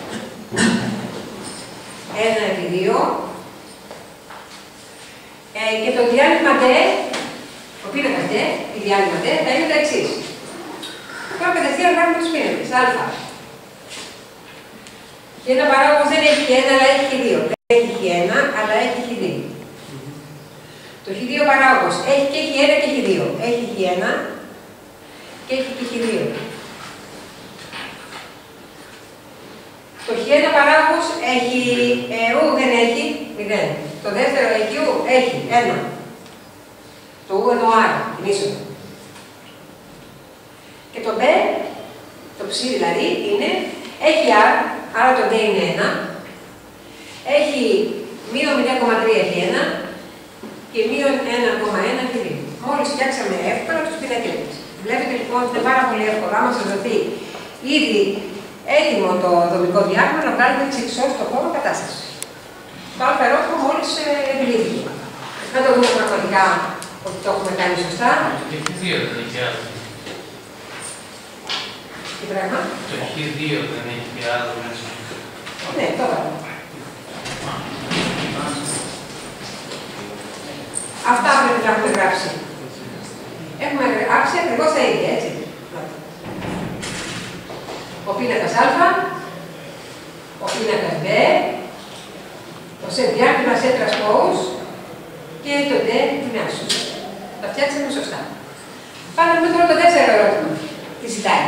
1 επί 2. Και το διάνυμα D, ο πίνακας D, η διάνυμα D, θα είναι τα εξής. Τώρα κατευθείαν γράφουμε τους πίνακες. Α. Και ένα παράγωγος δεν έχει Χ1, αλλά έχει Χ2. Δεν έχει Χ1, αλλά έχει Χ2. Το Χ2 παράγωγος έχει και Χ1 και Χ2. Έχει Χ1 και έχει και Χ2. Το Χ1 παράγωγος έχει ου, δεν έχει 0. Το δεύτερο έχει ου, έχει 1. Το ου εννοώ άρα, την είσοδο. Και το B, το ψ δηλαδή, είναι, έχει R, άρα το D είναι 1, έχει μείον 0,3 Χ1 και μείον 1,1 Χ2. Μόλις φτιάξαμε εύκολα τους πίνακες. Βλέπετε λοιπόν ότι είναι πάρα πολύ εύκολο. Άμα σας δοθεί ήδη έτοιμο το δομικό διάγραμμα να βγάλουμε τις εξώσεις στον χώρο κατάσταση. Το άλλο ερώτημα μόλις επιλύθηκε. Να το δούμε πραγματικά ότι το έχουμε κάνει σωστά.
Έχει δύο, δεν έχει άλλο.
Τι πράγμα?
Το έχει δύο, δεν έχει και άλλο μέσα.
Ναι, τώρα. Αυτά πρέπει να έχουμε γράψει. Έχουμε γράψει ακριβώς τα ίδια, έτσι. Ο πίνακας Α, ο πίνακας Β, το σετ διάκριμα σε transpose και το D την άσος. Τα φτιάξαμε σωστά. Πάμε να δούμε τώρα το δεύτερο ερώτημα. Τι ζητάει.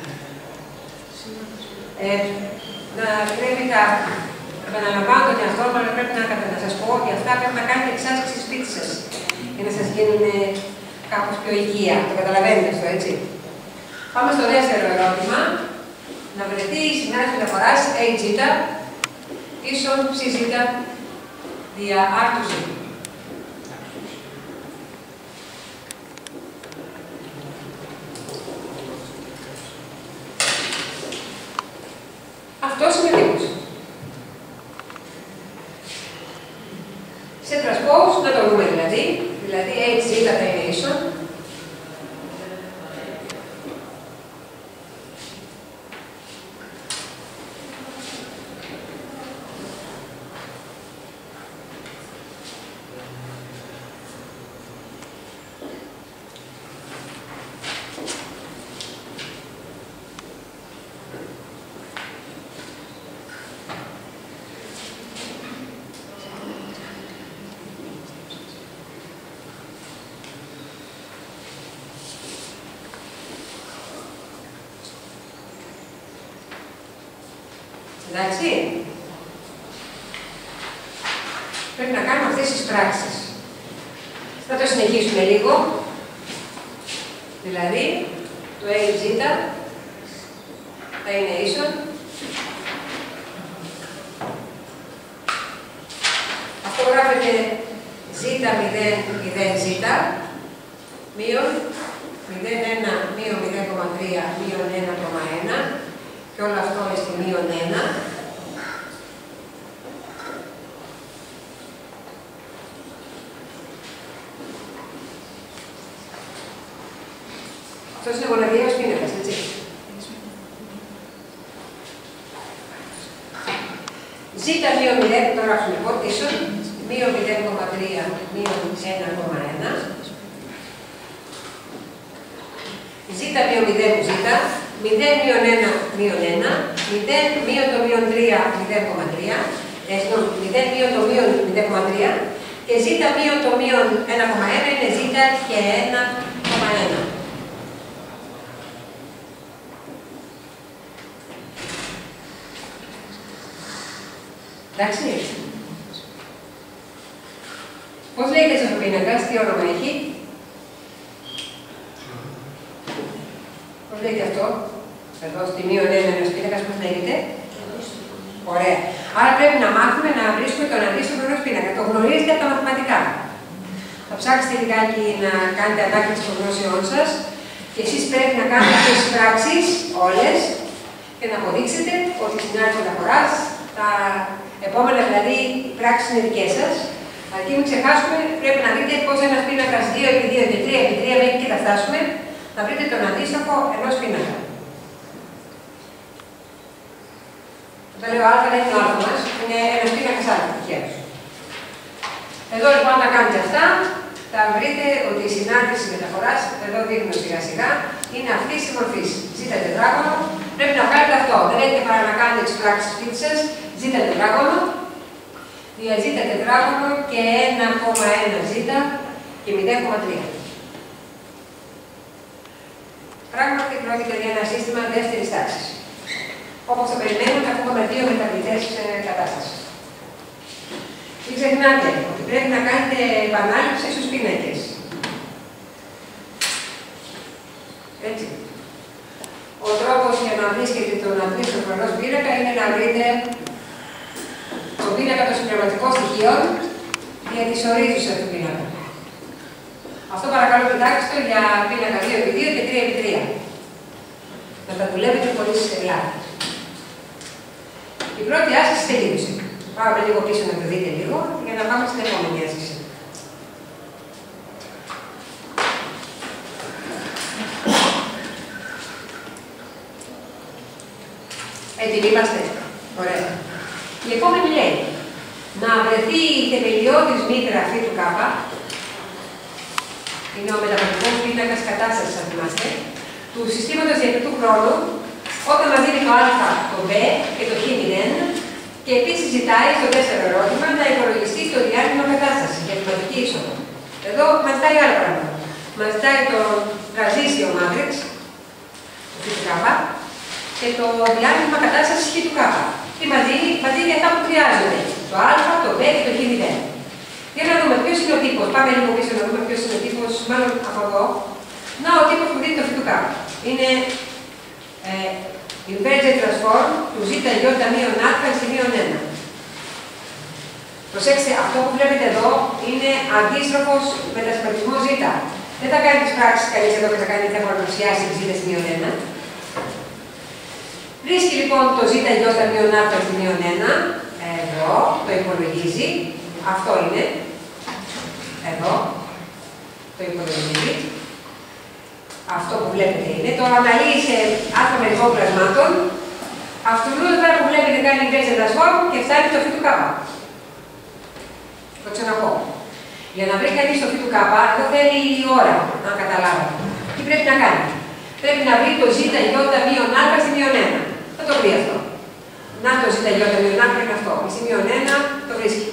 Πρέπει να επαναλαμβάνω τον εαυτό μου, αλλά πρέπει να σας πω ότι αυτά πρέπει να κάνετε εξάσκηση σπίτι σας για να σας γίνουν κάπως πιο υγεία. Το καταλαβαίνετε αυτό, έτσι. Πάμε στο δεύτερο ερώτημα. Να βρεθεί η συνάρτηση μεταφοράς HZ ίσον CZ δια R του Z. Αυτός είναι ο τύπος. Σε transpose, να το δούμε δηλαδή HZ θα είναι ίσον εντάξει. Πρέπει να κάνουμε αυτές τις πράξεις. Θα το συνεχίσουμε λίγο. Δηλαδή, το HZ θα είναι ίσον. Αυτό γράφεται Z0,0Z μείον 0,1 μείον 0,3 μείον 1,1 και όλο αυτό είναι στη μείον 1. Αυτός είναι μοναδιαίος πίνακας, έτσι. Z μείον 0, το γράψουμε λοιπόν, ίσον, μείον 0,3 μείον 1,1. Z μείον 0 Z, 0 μείον 1 μείον 1, 0 μείον το μείον 3, 0,3, 0 μείον το μείον 0,3 και Z μείον το μείον 1,1 είναι Z και 1,1. Εντάξει. Πώς λέγεται αυτός ο πίνακας, τι όνομα έχει? Πώς λέγεται αυτό? Εδώ στη μείον 1 ένας πίνακας, πώς λέγεται? Ωραία. Άρα πρέπει να μάθουμε να βρίσκουμε τον αντίστοιχο ενός πίνακα. Το γνωρίζετε από τα μαθηματικά. Θα ψάξετε λιγάκι να κάνετε ανάκτηση των γνώσεών σας και εσείς πρέπει να κάνετε αυτές τις πράξεις, όλες, και να αποδείξετε ότι η συνάρτηση μεταφοράς, τα επόμενα δηλαδή πράξεις είναι δικές σας. Αρκεί μην ξεχάσουμε, πρέπει να δείτε πώς ένας πίνακας 2x2 και 3x3 μέχρι και θα φτάσουμε, να βρείτε τον αντίστοιχο ενός πίνακα. Όταν λέω α, δεν είναι ο α μας, είναι ένας πίνακας α, τυχαίως. Εδώ λοιπόν να κάνετε αυτά, θα βρείτε ότι η συνάρτηση μεταφοράς, εδώ δείχνω σιγά σιγά, είναι αυτή η μορφή. Ζήτα τετράγωνο, πρέπει να κάνετε αυτό. Δεν έχετε παρά να κάνετε τις πράξεις σπίτι σας. Ζήτα τετράγωνο, διαζήτα τετράγωνο και 1,1 ζήτα και 0,3. Πράγματι πρόκειται για ένα σύστημα δεύτερης τάξης. Όπως το περιμένουμε, θα έχουμε δύο μεταβλητές κατάστασης. Μην ξεχνάτε ότι πρέπει να κάνετε επανάληψη στους πίνακες. Έτσι. Ο τρόπος για να βρίσκετε τον αντίστοιχο ενός πίνακα είναι να βρείτε τον πίνακα των συμπληρωματικών στοιχείων για τις ορίζουσες του πίνακα. Αυτό παρακαλώ κοιτάξτε το για πίνακα 2x2 και 3x3. Να τα δουλεύετε πολύ συστηλά. πρώτη άσκηση τελείωσε. Πάμε λίγο πίσω να το δείτε λίγο για να πάμε στην επόμενη άσκηση. Έτοιμοι είμαστε. Ωραία. Η επόμενη λέει να βρεθεί η θεμελιώδης μήτρα αυτή του κάπα. Είναι ο μεταβατικός πίνακας κατάστασης, αν θυμάστε, του συστήματος διακριτού χρόνου, όταν μας δίνει το α, το β και το χ0, και επίσης ζητάει στο δεύτερο ερώτημα να υπολογιστεί το διάρκεια κατάστασης για την μαθητική είσοδο. Εδώ μας ζητάει άλλα πράγματα. Μας ζητάει το τραζίσιο μάτριξ, το φ του κ, και το διάρκεια κατάστασης χ του κ. Τι μας δίνει για αυτά που χρειάζονται. Το α, το β και το χ0. Για να δούμε ποιος είναι ο τύπος. Πάμε λίγο πίσω να δούμε ποιος είναι ο τύπος, μάλλον από εδώ. Να, ο τύπος που δίνει το φ του κ. Είναι inverse transform του ζ μείον α στη μείον 1. Προσέξτε, αυτό που βλέπετε εδώ είναι αντίστροφος μετασχηματισμός ζ. Δεν θα κάνει τις πράξεις κανείς εδώ και θα κάνει θέμα να παρουσιάσει τη ζ στη μείον 1. Βρίσκει λοιπόν το ζ μείον α στη μείον 1. Εδώ το υπολογίζει. Αυτό είναι. Εδώ το υπολογίζει. Αυτό που βλέπετε είναι. Το αναλύει σε άτομα μερικών πλασμάτων. Αυτό εδώ που βλέπετε κάνει inverse transform και φτάνει το φ του κ. Το ξαναπώ. Για να βρει κανείς το φ του κ, εδώ θέλει η ώρα, να καταλάβετε. Τι πρέπει να κάνει. Πρέπει να βρει το ζ μείον α στη μείον 1. Θα το βρει αυτό. Να το ζ μείον α είναι αυτό. Στη μείον 1 το βρίσκει.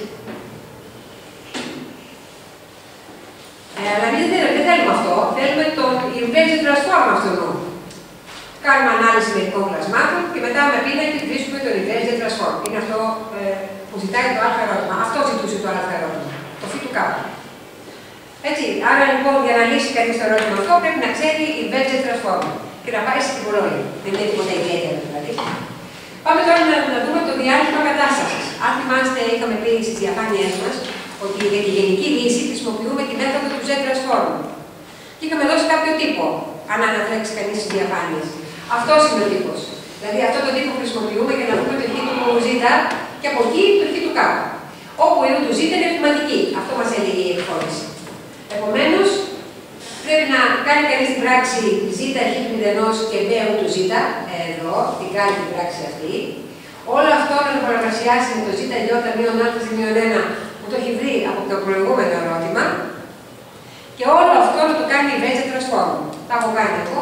Αλλά δεν θέλουμε αυτό. Θέλουμε τον inverse transform αυτόν. Κάνουμε ανάλυση μερικών πλασμάτων και μετά με πίνακι βρίσκουμε τον inverse transform. Είναι αυτό που ζητάει το α ερώτημα. Αυτό ζητούσε το α ερώτημα. Το φ του κ. Έτσι, άρα λοιπόν για να λύσει κανείς το ερώτημα αυτό πρέπει να ξέρει inverse transform και να πάει στην πολλόγια. Δεν είναι τίποτα ιδιαίτερο δηλαδή. Πάμε τώρα να δούμε το διάλειμμα κατάστασης. Αν θυμάστε, είχαμε πει στις διαφάνειές μας ότι για τη γενική λύση χρησιμοποιούμε τη μέθοδο του Z-transform. Και είχαμε δώσει κάποιο τύπο, αν ανατρέξει κανείς στις διαφάνειες. Αυτός είναι ο τύπος. Δηλαδή αυτό το τύπο χρησιμοποιούμε για να βρούμε το χ του Z και από εκεί το χ του K. Όπου η του Z είναι ευθυματική. Αυτό μας έλεγε η εκφόρηση. Επομένως, πρέπει να κάνει κανείς την πράξη Z χ0 και B του Z, εδώ, την κάνει την πράξη αυτή. Όλο αυτό να το πολλαπλασιάσει με το Z μείον α στη μείον 1 που το έχει βρει από το προηγούμενο ερώτημα. Και όλο αυτό να το κάνει inverse transform. Τα έχω κάνει εγώ.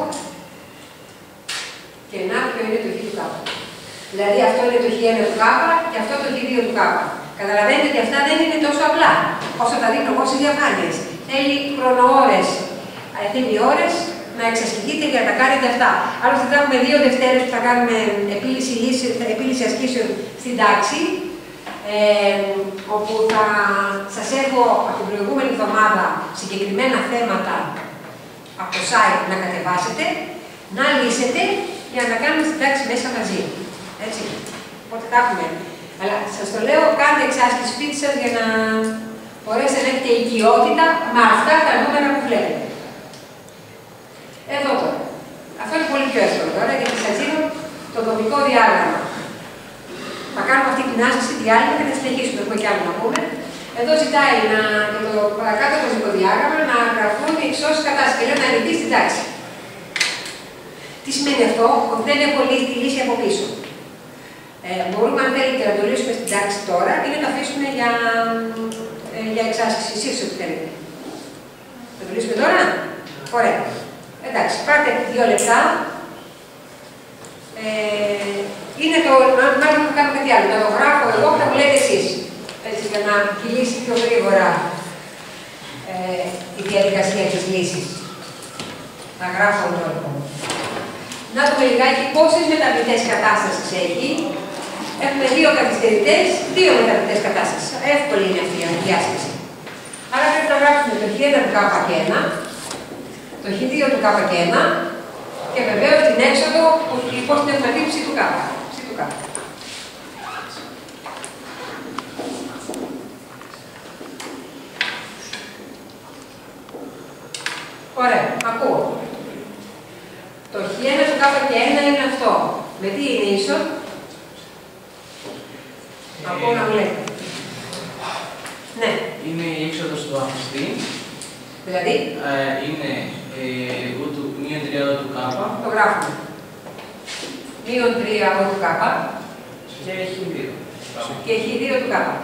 Και να ποιο είναι το χ του K. Δηλαδή αυτό είναι το χ1 του K και αυτό το χ2 του K. Καταλαβαίνετε ότι αυτά δεν είναι τόσο απλά όσο τα δείχνω εγώ στις διαφάνειες. Θέλει χρονοώρες, θέλει ώρες να εξασκηθείτε για να τα κάνετε αυτά. Άλλωστε θα έχουμε 2 Δευτέρες που θα κάνουμε επίλυση ασκήσεων στην τάξη, όπου θα σας έχω από την προηγούμενη εβδομάδα συγκεκριμένα θέματα από το site να κατεβάσετε, να λύσετε για να κάνουμε στην τάξη μέσα μαζί. Έτσι. Οπότε θα έχουμε. Αλλά σας το λέω, κάντε εξάσκηση σπίτι σας για να μπορέσετε να έχετε οικειότητα με αυτά τα νούμερα που βλέπετε. Εδώ τώρα. Αυτό είναι πολύ πιο εύκολο τώρα γιατί σας δίνω το δομικό διάγραμμα. Θα κάνουμε αυτή την άσκηση διάλειμμα και θα συνεχίσουμε. Έχουμε κι άλλο να πούμε. Εδώ ζητάει για το παρακάτω δομικό διάγραμμα να γραφούν οι εξώσεις κατάστασης και λέω να λυθεί στην τάξη. Τι σημαίνει αυτό, ότι δεν έχω λύσει τη λύση από πίσω. Μπορούμε, αν θέλετε, να το λύσουμε στην τάξη τώρα ή να το αφήσουμε για εξάσκηση. Εσείς ό,τι θέλετε. Θα το λύσουμε τώρα. Ωραία. Εντάξει, πάρτε 2 λεπτά. Είναι το. Μάλλον θα κάνω κάτι άλλο. Να το γράφω εγώ και θα μου λέτε εσείς. Έτσι, για να κυλήσει πιο γρήγορα η διαδικασία της λύσης. Να γράφω εδώ λοιπόν. Να δούμε λιγάκι πόσες μεταβλητές κατάστασης έχει. Έχουμε 2 καθυστερητές, 2 μεταβλητές κατάστασης. Εύκολη είναι αυτή η διάσκηση. Άρα πρέπει να γράψουμε το χ1 του K1, το χ2 του K1 και βεβαίως την έξοδο που λοιπόν στην ευθματήψη του K. Ωραία, ακούω. Το χ1 του K1 είναι αυτό. Με τι είναι ίσο? Από όλα μου λέτε. Ναι.
Είναι η έξοδος του αφιστή.
Δηλαδή.
Είναι μείον 3 του κάπα.
Το γράφουμε. Μείον 3 από του κάπα.
Και έχει 2.
Και έχει 2 του κάπα.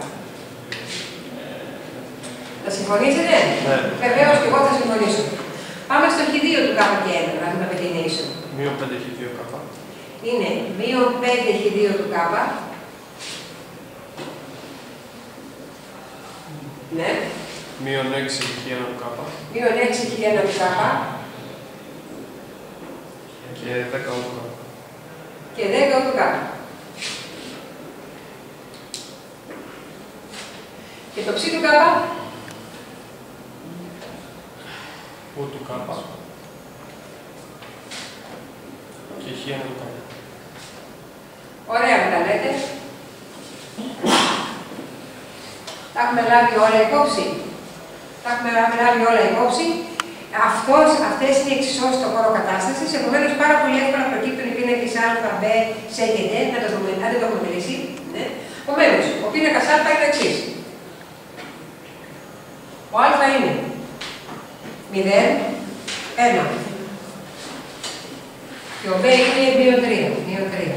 Θα συμφωνήσετε?
Ναι.
Βεβαίως και εγώ θα συμφωνήσω. Πάμε στο χ2 του κάπα και 1, να δούμε τι είναι ίσο.
Μείον 5 χ2 κάπα.
Είναι μείον 5 χ2 του κάπα. Ναι.
Μείον 6 χ1 του κάπα.
Μείον 6 χ1 του κάπα.
Και 10 του κάπα.
Και 10 του κάπα. Και το ψ του κάπα.
Ο του κάπα. Και χ1 του κάπα.
Ωραία με τα λέτε. Τα έχουμε λάβει όλα υπόψη. Τα έχουμε λάβει όλα υπόψη. Αυτές είναι οι εξισώσεις στο χώρο κατάστασης. Επομένως, πάρα πολύ εύκολα προκύπτουν οι πίνακες α, β, σ και d. Να το δούμε, αν δεν το έχουμε μιλήσει. Ναι. Επομένως, ο πίνακας α είναι ο εξής. Ο α είναι 0, 1. Και ο β είναι μείον 3.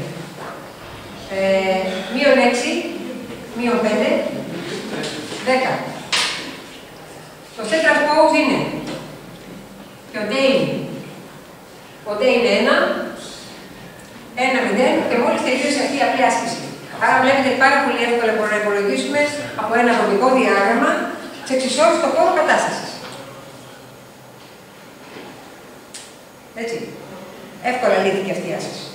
Μείον 6, μείον 5, 10. Το τέταρτο πόους είναι. Και ο D είναι. Ο D είναι 1, 0 και μόλις τελείωσε αυτή η απλή άσκηση. Άρα βλέπετε πάρα πολύ εύκολα μπορούμε να υπολογίσουμε από ένα δομικό διάγραμμα τις εξισώσεις στο χώρο κατάστασης. Έτσι. Εύκολα λύθηκε αυτή η άσκηση.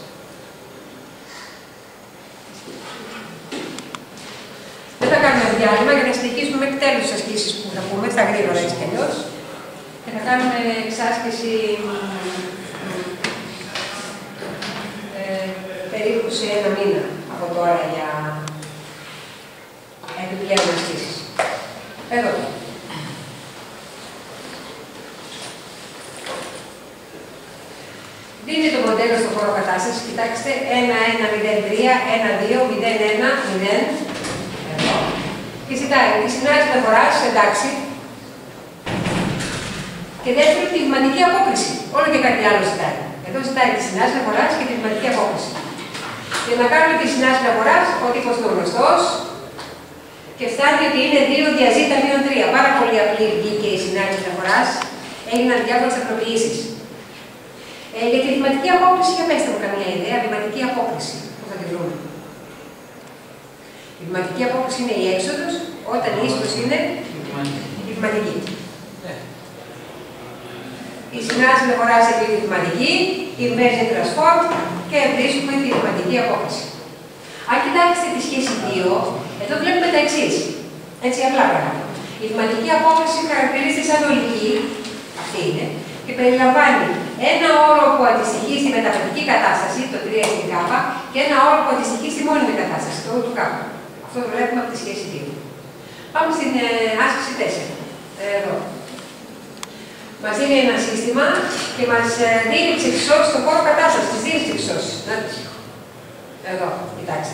Δεν θα κάνουμε διάλειμμα για να συνεχίσουμε μέχρι τέλους τις ασκήσεις που θα πούμε, στα γρήγορα έτσι κι αλλιώς. Και θα κάνουμε εξάσκηση περίπου σε 1 μήνα από τώρα για επιπλέον ασκήσεις. Εδώ. Δίνει το μοντέλο στο χώρο κατάστασης. Κοιτάξτε, 1-1-0-3, 1-2, 0-1, 0. Εδώ. Και ζητάει τη συνάντηση μεταφοράς, εντάξει. Και δεύτερον, τη βηματική απόκριση. Όλο και κάτι άλλο ζητάει. Εδώ ζητάει τη συνάντηση μεταφοράς και τη βηματική απόκριση. Για να κάνουμε τη συνάντηση μεταφοράς, ο τύπος είναι γνωστός. Και φτάνει ότι είναι 2 διαζήτα μείον 3. Πάρα πολύ απλή βγήκε η συνάντηση μεταφοράς. Έγιναν διάφορες απλοποιήσεις. Για τη βηματική απόκριση, για πέστε μου καμία ιδέα, βηματική απόκριση. Πώς θα τη βρούμε. Η βηματική απόκριση είναι η έξοδος όταν η είσοδος είναι η βηματική. Η συνάντηση μεταφοράς επί τη βηματική, η inversion transform και βρίσκουμε τη βηματική απόκριση. Αν κοιτάξετε τη σχέση 2, εδώ βλέπουμε τα εξής. Έτσι απλά πράγματα. Η βηματική απόκριση χαρακτηρίζεται σαν ολική, αυτή είναι, και περιλαμβάνει ένα όρο που αντιστοιχεί στη μεταβατική κατάσταση, το 3 στην K, και ένα όρο που αντιστοιχεί στη μόνιμη κατάσταση, το O του K. Αυτό το βλέπουμε από τη σχέση 2. Πάμε στην άσκηση 4. Εδώ. Μας δίνει ένα σύστημα και μας δίνει τις εξισώσεις στον χώρο κατάστασης. Τις δίνει τις εξισώσεις. Εδώ, κοιτάξτε.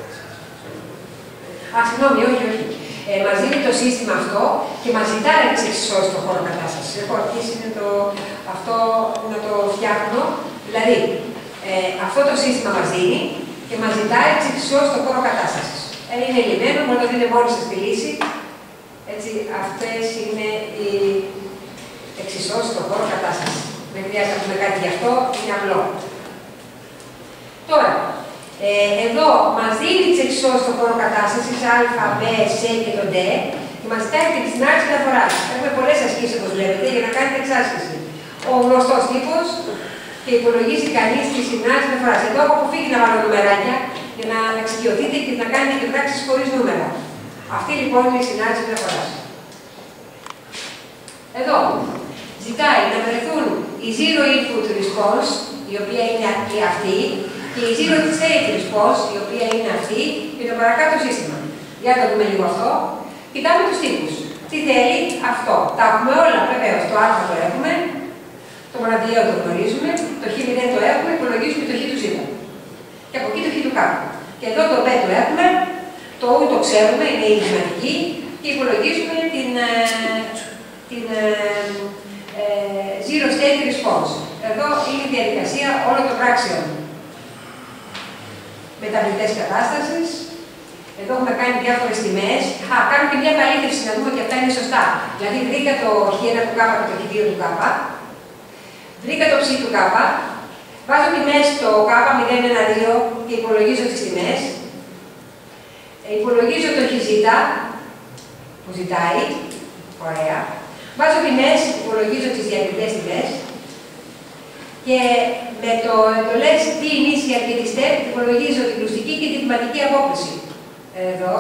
Συγγνώμη, όχι. Μας δίνει το σύστημα αυτό και μας ζητάει τις εξισώσεις στον χώρο κατάστασης. Έχω αρχίσει αυτό να το φτιάχνω. Δηλαδή, αυτό το σύστημα μας δίνει και μας ζητάει τις εξισώσεις στον χώρο κατάστασης. Είναι λυμμένο, μπορεί να το δείτε μόλις σας τη λύση. Έτσι, αυτές είναι οι εξισώσεις στον χώρο κατάστασης. Δεν χρειάζεται να πούμε κάτι γι' αυτό, είναι απλό. Τώρα, εδώ μας δίνει τις εξισώσεις στον χώρο κατάστασης, α, β, σ και το d, και μας ζητάει και τη συνάρτηση μεταφοράς. Έχουμε πολλές ασκήσεις, όπως βλέπετε, για να κάνετε εξάσκηση. Ο γνωστός τύπος και υπολογίζει κανείς τη συνάρτηση μεταφοράς. Εδώ έχω αποφύγει να βάλω νουμεράκια για να εξοικειωθείτε και να κάνετε και πράξεις χωρίς νούμερα. Αυτή λοιπόν είναι η συνάρτηση μεταφοράς. Εδώ ζητάει να βρεθούν η zero input response, η οποία είναι αυτή, και η zero state response, η οποία είναι αυτή, και το παρακάτω σύστημα. Για να το δούμε λίγο αυτό. Κοιτάμε τους τύπους. Τι θέλει αυτό. Τα έχουμε όλα, βεβαίως. Το α το έχουμε, το μοναδιαίο το γνωρίζουμε, το χ0 το έχουμε, υπολογίζουμε το χ του ζ. Και από εκεί το χ του κ. Και εδώ το β το έχουμε, Το U το ξέρουμε, είναι η λυσματική και υπολογίζουμε την zero state response. Εδώ είναι η διαδικασία όλων των πράξεων μεταβλητές κατάστασης. Εδώ έχουμε κάνει διάφορες τιμές. Κάνω και μια επαλήθευση να δούμε και αυτά είναι σωστά. Δηλαδή, βρήκα το Χ1 του K και το Χ2 του K. Βρήκα το ψ του K. Βάζω τιμές στο K 0,1,2 και υπολογίζω τις τιμές. Υπολογίζω το Χζ που ζητάει. Ωραία. Βάζω τιμές, υπολογίζω τις διακριτές τιμές. Και με το εντολές T initial και τη step υπολογίζω την κλουστική και την τιματική απόκριση. Εδώ.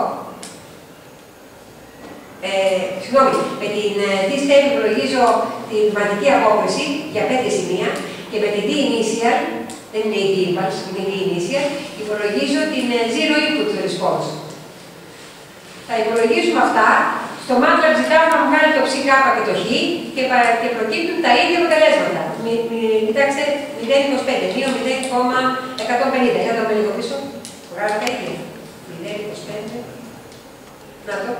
Συγγνώμη, με την T step υπολογίζω την τιματική απόκριση για 5 σημεία και με την T initial, δεν είναι η T impulse, είναι η T initial, υπολογίζω την zero input response. Θα υπολογίσουμε αυτά. Στο MATLAB ζητάω να μου κάνει το ψ, K και το Χ και προκύπτουν τα ίδια αποτελέσματα. Κοιτάξτε, 0,25, μείον 0,150. Για το δούμε λίγο πίσω. Βγάλω τα ίδια. 0,25. Να το.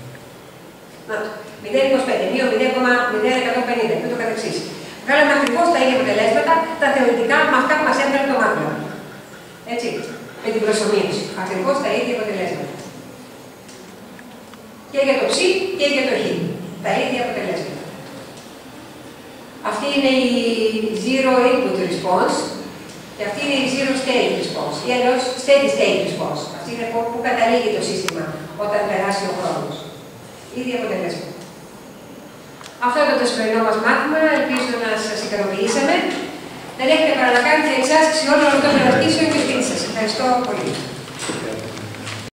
0,25, μείον 0,0150 και ούτω καθεξής. Βγάλαμε ακριβώς τα ίδια αποτελέσματα, τα θεωρητικά με αυτά που μας έφερε το MATLAB. Έτσι, με την προσωμείωση. Ακριβώς τα ίδια αποτελέσματα. Και για το ψ και για το χ. Τα ίδια αποτελέσματα. Αυτή είναι η zero input response και αυτή είναι η zero state response ή αλλιώς steady state response. Αυτή είναι που καταλήγει το σύστημα όταν περάσει ο χρόνος. Ίδια αποτελέσματα. Αυτό ήταν το σημερινό μας μάθημα. Ελπίζω να σας ικανοποιήσαμε. Δεν έχετε παρά να κάνετε εξάσκηση όλων των ερωτήσεων και σπίτι σας. Ευχαριστώ πολύ.